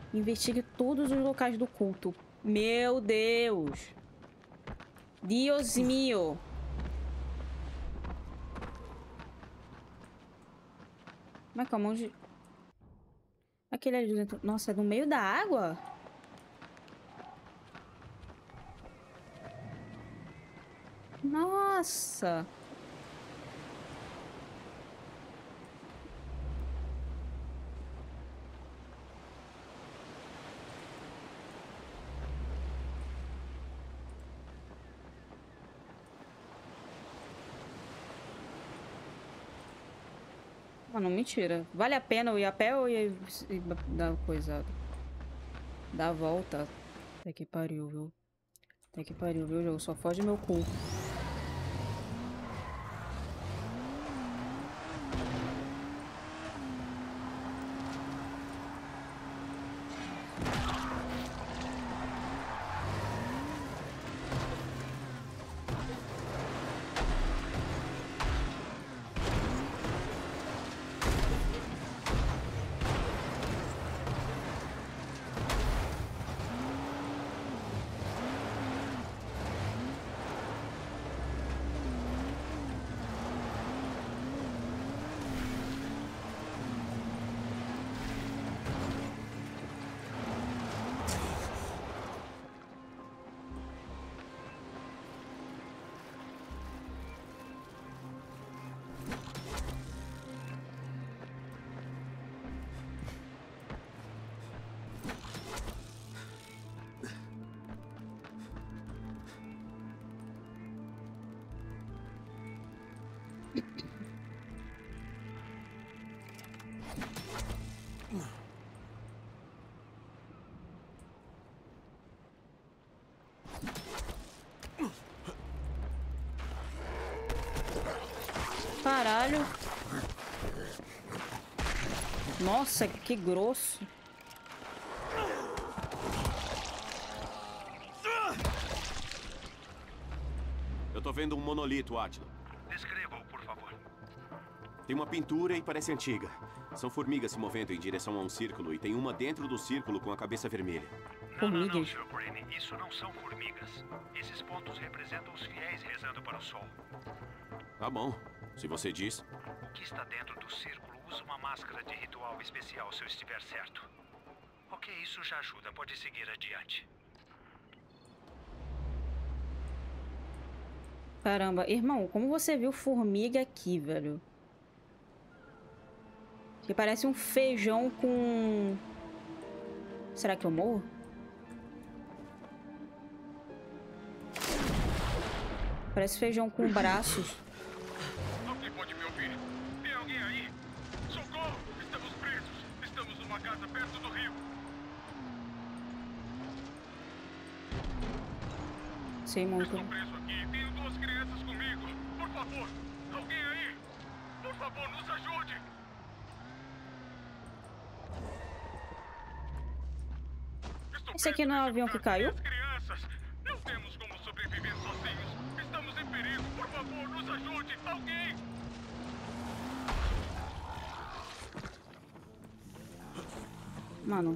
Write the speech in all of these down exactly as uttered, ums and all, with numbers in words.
Investigue todos os locais do culto. Meu Deus. Dios mío. Mas calma, onde... Aquele ali dentro... Nossa, é no meio da água? Nossa. Ah, não, mentira. Vale a pena eu ir a pé ou ia dar coisa? Dar a volta? Até que pariu, viu? Até que pariu, viu, jogo? Só foge meu cu. Caralho. Nossa, que grosso. Eu tô vendo um monolito, Átila. Descreva-o, por favor. Tem uma pintura e parece antiga. São formigas se movendo em direção a um círculo e tem uma dentro do círculo com a cabeça vermelha. Não, não, não, senhor Crane. Isso não são formigas. Esses pontos representam os fiéis rezando para o sol. Tá bom, se você diz. O que está dentro do círculo usa uma máscara de ritual especial, se eu estiver certo. Ok, isso já ajuda. Pode seguir adiante. Caramba, irmão, como você viu formiga aqui, velho? Que parece um feijão com... Será que eu morro? Parece feijão com braços. Alguém pode me ouvir? Tem alguém aí? Socorro! Estamos presos! Estamos numa casa perto do rio. Sei muito. Estou preso aqui. Tenho duas crianças comigo. Por favor, alguém aí? Por favor, nos ajude! Esse aqui não é o avião que caiu? Crianças, não temos como sobreviver sozinhos. Estamos em perigo. Por favor, nos ajude. Alguém! Mano.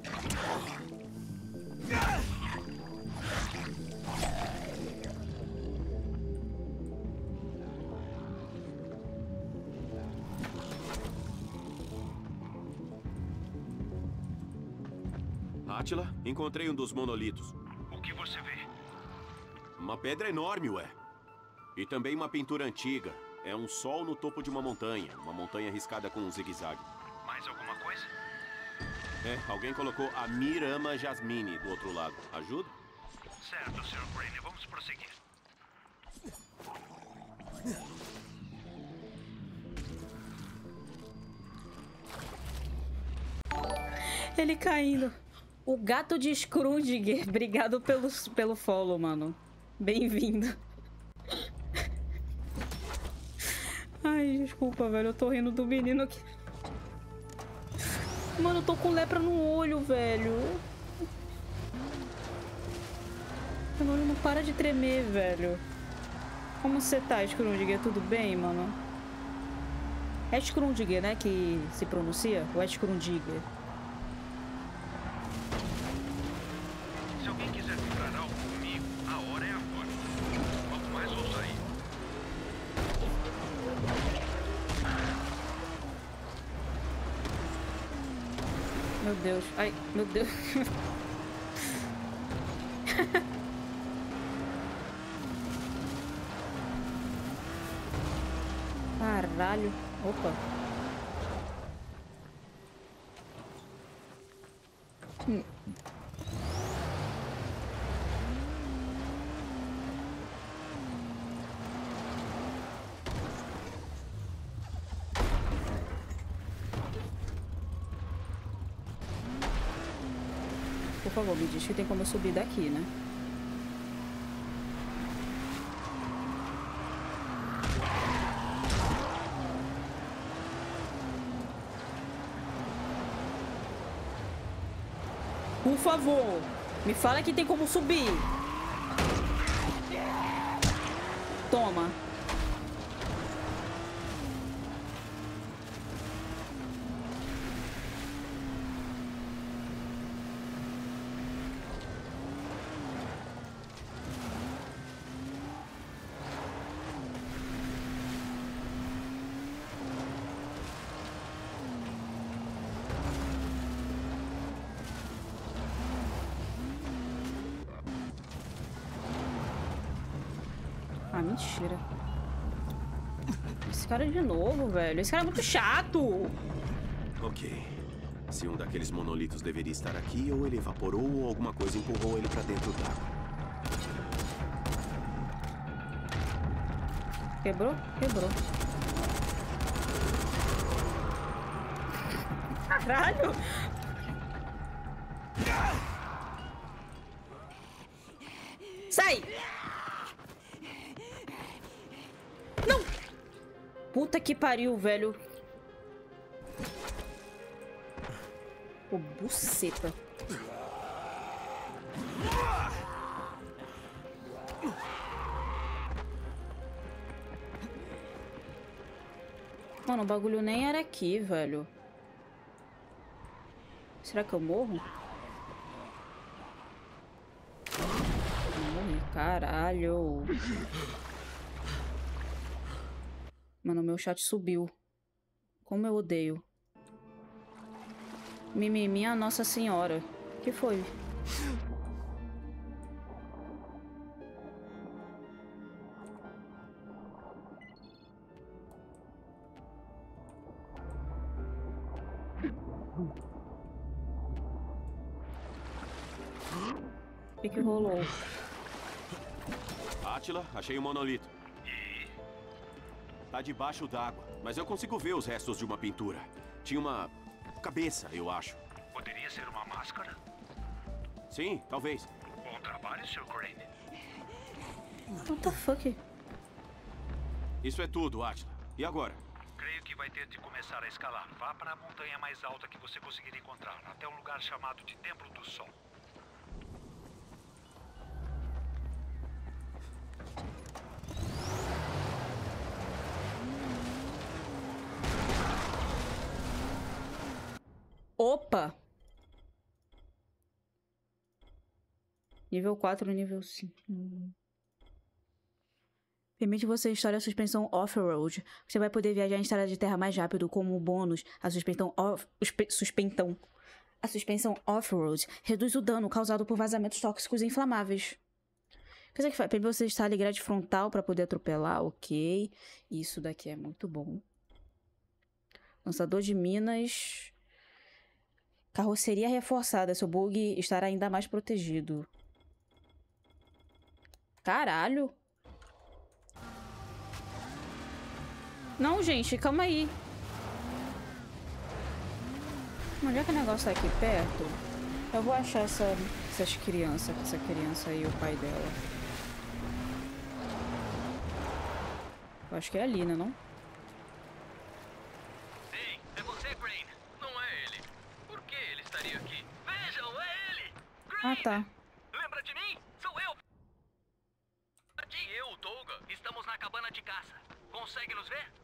Átila, encontrei um dos monolitos. O que você vê? Uma pedra enorme, ué. E também uma pintura antiga. É um sol no topo de uma montanha. Uma montanha riscada com um zigue-zague. Mais alguma coisa? É, alguém colocou a Mirama Jasmine do outro lado. Ajuda? Certo, senhor Crane. Vamos prosseguir. Ele caindo. O gato de Scrooge. Obrigado pelo, pelo follow, mano. Bem-vindo. Ai, desculpa, velho. Eu tô rindo do menino aqui. Mano, eu tô com lepra no olho, velho. Meu olho não para de tremer, velho. Como você tá, Scrooge? Tudo bem, mano? É Scrooge, né? Que se pronuncia? Ou é Scrooge? Meu Deus. Ai, meu Deus. Caralho. Opa. Hum. Por favor, me diz que tem como eu subir daqui, né? Por favor, me fala que tem como subir. Toma. Ah, mentira. Esse cara de novo, velho. Esse cara é muito chato. Ok. Se um daqueles monolitos deveria estar aqui, ou ele evaporou, ou alguma coisa empurrou ele pra dentro d'água. Quebrou? Quebrou. Caralho! Sai! Não! Puta que pariu, velho. Ô, buceta. Mano, o bagulho nem era aqui, velho. Será que eu morro? Morri, caralho. Mano, meu chat subiu. Como eu odeio. Mimimi, a Nossa Senhora. O que foi? O que que rolou? Átila, achei um monolito. Tá debaixo d'água, mas eu consigo ver os restos de uma pintura. Tinha uma cabeça, eu acho. Poderia ser uma máscara? Sim, talvez. Bom trabalho, senhor Crane. What the fuck? Isso é tudo, Átila. E agora? Creio que vai ter de começar a escalar. Vá para a montanha mais alta que você conseguir encontrar, até um lugar chamado de Templo do Sol. Opa! Nível quatro, nível cinco. Permite você instalar a suspensão off-road. Você vai poder viajar em estrada de terra mais rápido. Como bônus, a suspensão off... Suspentão. A suspensão off-road reduz o dano causado por vazamentos tóxicos e inflamáveis. Coisa que faz. Permite você instalar grade frontal para poder atropelar. Ok. Isso daqui é muito bom. Lançador de minas... Carroceria reforçada. Seu bug estará ainda mais protegido. Caralho. Não, gente. Calma aí. Onde é que o negócio tá aqui perto? Eu vou achar essa, essas crianças. Essa criança e o pai dela. Eu acho que é ali, né, não? Ei, é você, Crane. Não é ele. Por que ele estaria aqui? Vejam, é ele! Crane! Ah, tá. Lembra de mim? Sou eu! E eu, Tolga, estamos na cabana de caça. Consegue nos ver?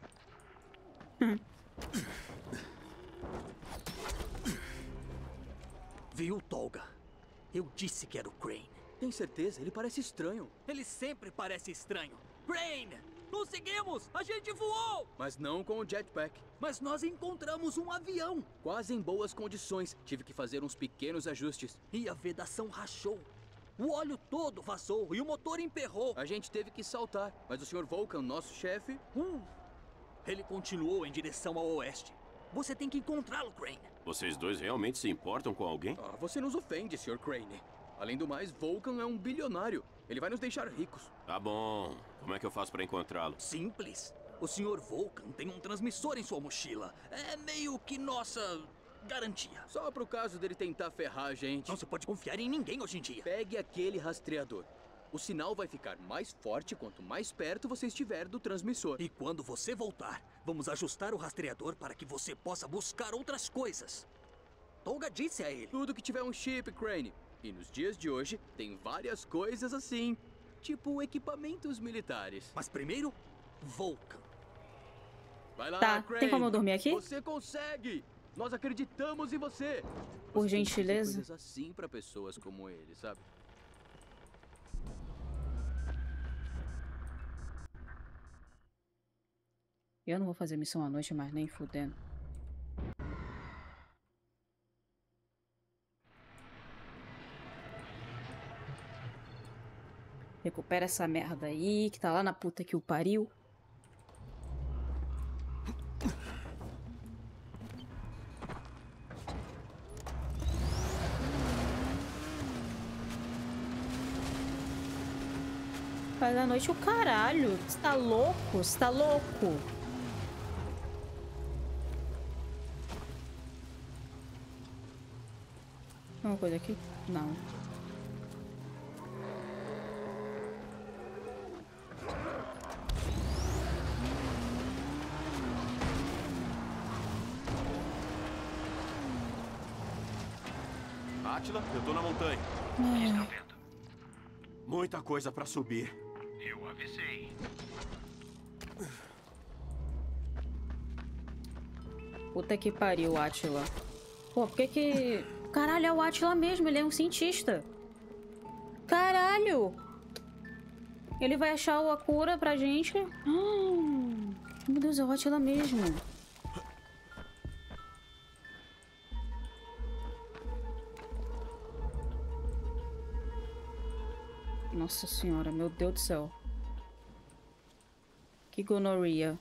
Viu, Tolga? Eu disse que era o Crane. Tem certeza? Ele parece estranho. Ele sempre parece estranho. Crane! Conseguimos! A gente voou! Mas não com o jetpack. Mas nós encontramos um avião! Quase em boas condições. Tive que fazer uns pequenos ajustes. E a vedação rachou. O óleo todo vazou e o motor emperrou. A gente teve que saltar, mas o senhor Vulcan, nosso chefe... Uh, ele continuou em direção ao oeste. Você tem que encontrá-lo, Crane. Vocês dois realmente se importam com alguém? Ah, você nos ofende, senhor Crane. Além do mais, Vulcan é um bilionário. Ele vai nos deixar ricos. Tá bom. Como é que eu faço pra encontrá-lo? Simples. O senhor Vulcan tem um transmissor em sua mochila. É meio que nossa garantia. Só pro caso dele tentar ferrar a gente. Não se pode confiar em ninguém hoje em dia. Pegue aquele rastreador. O sinal vai ficar mais forte quanto mais perto você estiver do transmissor. E quando você voltar, vamos ajustar o rastreador para que você possa buscar outras coisas. Tolga disse a ele. Tudo que tiver um chip, Crane. E nos dias de hoje, tem várias coisas assim. Tipo equipamentos militares. Mas primeiro, Vulcan. Vai lá, Tá, Crane. tem como eu dormir aqui? Você consegue! Nós acreditamos em você! Por Você tem que fazer gentileza. coisas assim pra pessoas como ele, sabe? Eu não vou fazer missão à noite, mas nem fudendo. Recupera essa merda aí, que tá lá na puta que o pariu. Faz a noite o caralho. Você tá louco? Você tá louco? Tem uma coisa aqui? Não. Átila, eu tô na montanha. O que está vendo? Muita coisa pra subir. Eu avisei. Puta que pariu, Átila. Pô, por que que... Caralho, é o Átila mesmo, ele é um cientista. Caralho! Ele vai achar a cura pra gente. Hum, meu Deus, é o Átila mesmo. Nossa senhora, meu Deus do céu. Que gonorreia.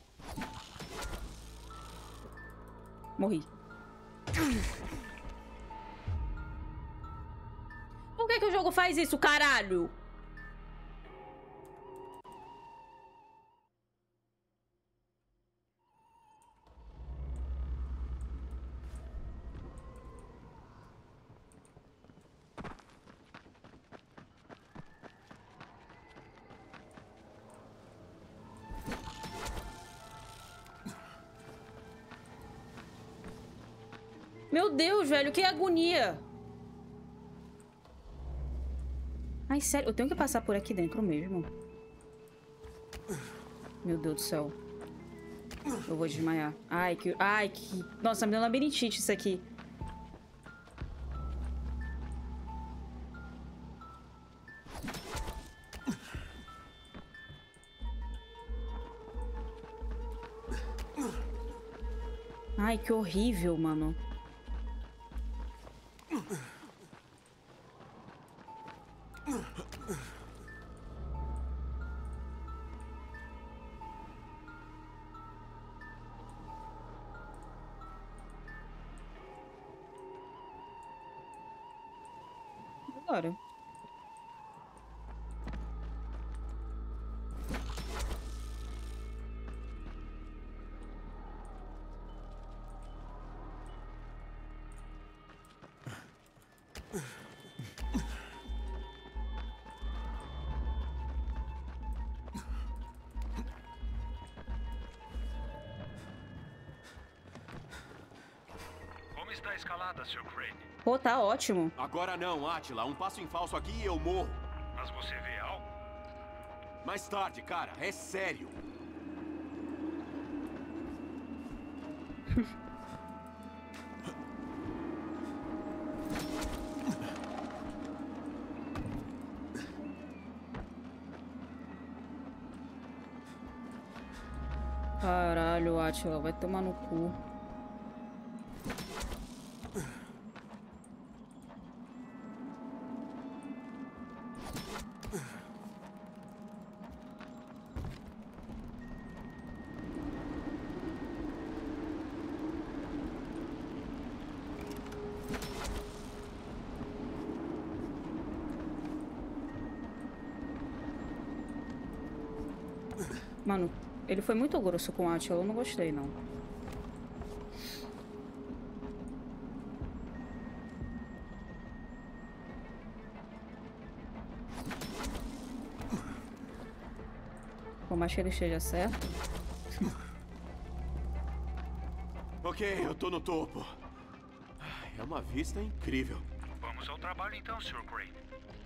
Morri. Por que que o jogo faz isso, caralho? Meu Deus, velho, que agonia. Ai, sério, eu tenho que passar por aqui dentro mesmo. Meu Deus do céu. Eu vou desmaiar. Ai, que... Ai, que... Nossa, me deu labirintite isso aqui. Ai, que horrível, mano. Agora. Como está a escalada, senhor Crane? Pô, tá ótimo. Agora não, Átila. Um passo em falso aqui e eu morro. Mas você vê algo? Mais tarde, cara. É sério. Caralho, Átila, vai tomar no cu. Mano, ele foi muito grosso com a Átila, eu não gostei, não. Por mais que ele esteja certo. Ok, eu tô no topo. É uma vista incrível. Vamos ao trabalho então, senhor Crane.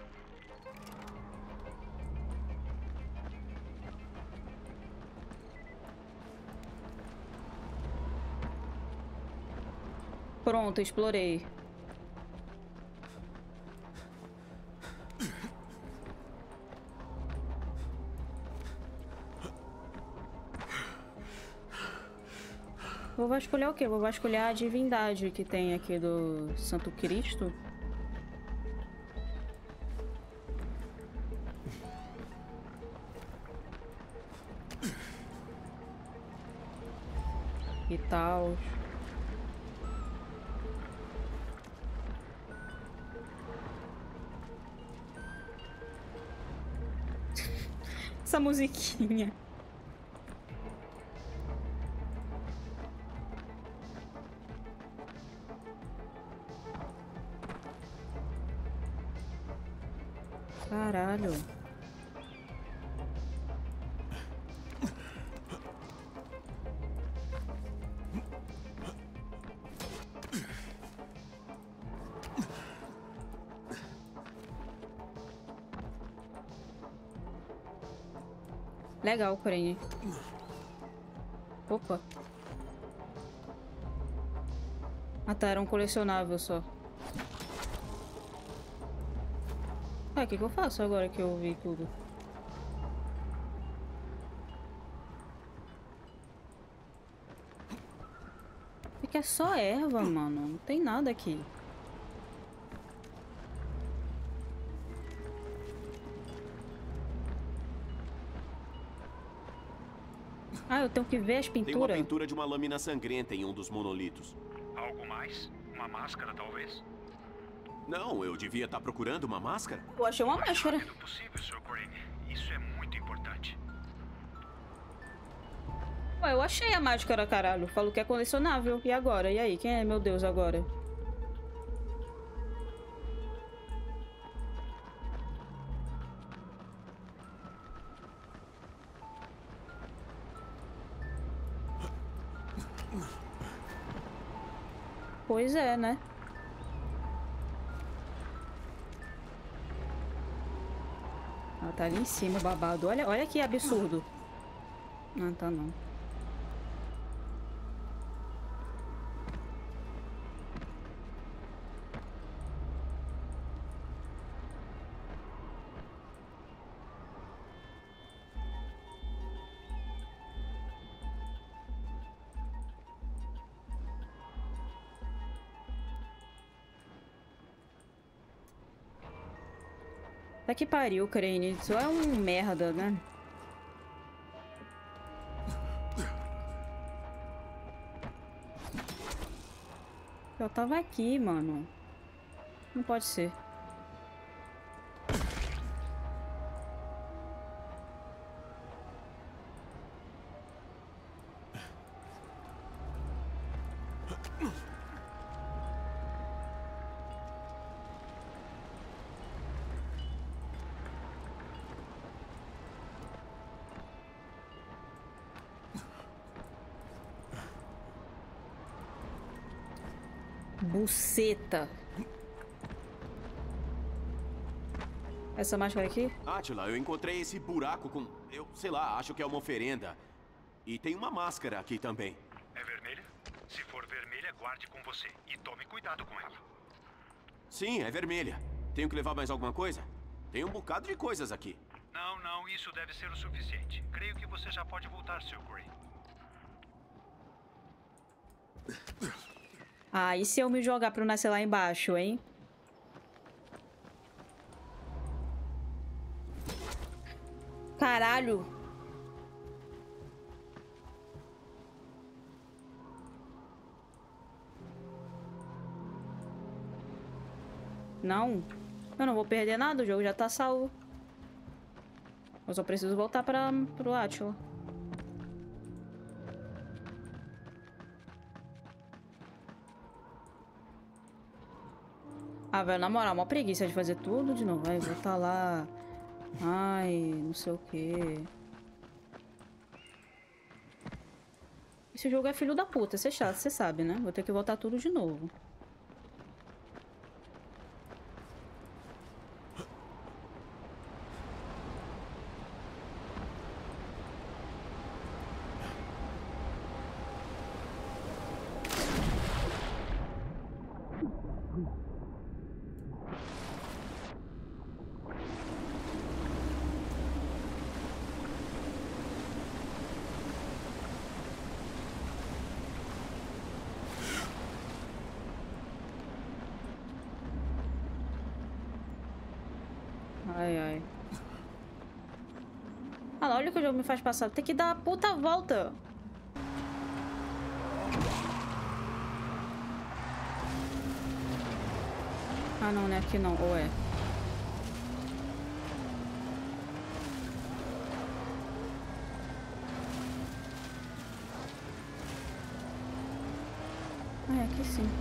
Pronto, explorei. Vou vasculhar o quê? Vou vasculhar a divindade que tem aqui do Santo Cristo. E tal. Essa musiquinha. Caralho. Legal, porém. Opa. Ah tá, era um colecionável só. Ah, o que que eu faço agora que eu vi tudo? É que é só erva, mano. Não tem nada aqui. Ah, eu tenho que ver as pinturas. Tem uma pintura de uma lâmina sangrenta em um dos monolitos. Algo mais? Uma máscara, talvez? Não, eu devia estar procurando uma máscara. Eu achei uma Mais máscara. rápido possível, senhor Crane. Isso é muito importante. Ué, eu achei a máscara, caralho. Falou que é colecionável. E agora? E aí? Quem é meu Deus agora? Pois é, né? Ela tá ali em cima, babado. Olha, olha que absurdo. Não, tá não. Tá que pariu, Crane. Isso é um merda, né? Eu tava aqui, mano. Não pode ser. Buceta. Essa máscara aqui? Átila, eu encontrei esse buraco com... Eu sei lá, acho que é uma oferenda. E tem uma máscara aqui também. É vermelha? Se for vermelha, guarde com você. E tome cuidado com ela. Sim, é vermelha. Tenho que levar mais alguma coisa? Tem um bocado de coisas aqui. Não, não, isso deve ser o suficiente. Creio que você já pode voltar, senhor Crane. Ah, e se eu me jogar pra eu nascer lá embaixo, hein? Caralho! Não, eu não vou perder nada, o jogo já tá salvo. Eu só preciso voltar para pro Átila. Ah, velho, na moral, uma preguiça de fazer tudo de novo. Vai voltar lá. Ai, não sei o quê. Esse jogo é filho da puta, você chato, você sabe, né? Vou ter que voltar tudo de novo. Ai, ai. Ah lá, olha o que o jogo me faz passar. Tem que dar a puta volta. Ah, não, né? Aqui não. Ou é? Ah, é aqui sim.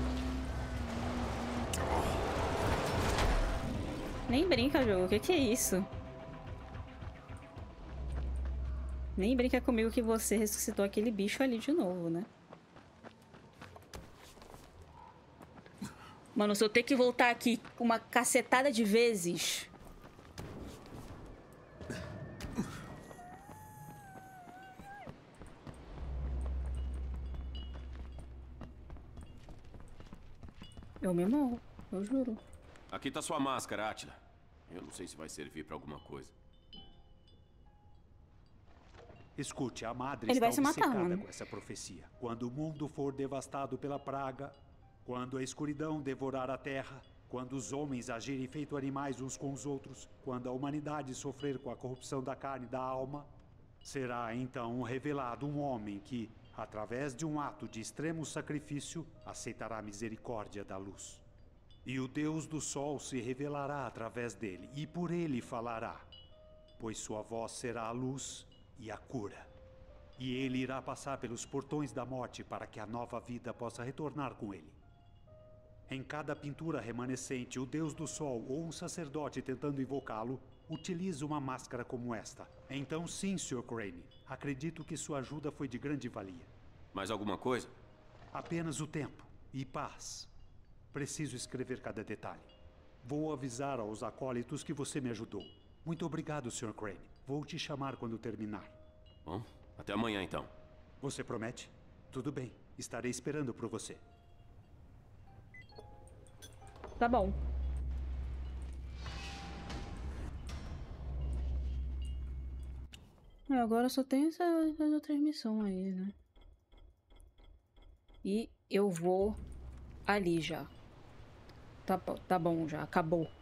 Nem brinca, jogo. O que que é isso? Nem brinca comigo que você ressuscitou aquele bicho ali de novo, né? Mano, se eu ter que voltar aqui uma cacetada de vezes... Eu me morro, eu juro. Aqui tá sua máscara, Átila. Eu não sei se vai servir pra alguma coisa. Escute, a madre Ele está vai se matar, obcecada mano. com essa profecia. Quando o mundo for devastado pela praga, quando a escuridão devorar a terra, quando os homens agirem feito animais uns com os outros, quando a humanidade sofrer com a corrupção da carne e da alma, será então revelado um homem que, através de um ato de extremo sacrifício, aceitará a misericórdia da luz. E o Deus do Sol se revelará através dele, e por ele falará, pois sua voz será a luz e a cura. E ele irá passar pelos portões da morte para que a nova vida possa retornar com ele. Em cada pintura remanescente, o Deus do Sol ou um sacerdote tentando invocá-lo, utiliza uma máscara como esta. Então sim, senhor Crane, acredito que sua ajuda foi de grande valia. Mais alguma coisa? Apenas o tempo e paz. Preciso escrever cada detalhe. Vou avisar aos acólitos que você me ajudou. Muito obrigado, senhor Crane. Vou te chamar quando terminar. Bom, até amanhã então. Você promete? Tudo bem. Estarei esperando por você. Tá bom. É, agora só tem essa, essa outra missão aí, né? E eu vou ali já. Tá, tá bom já, acabou.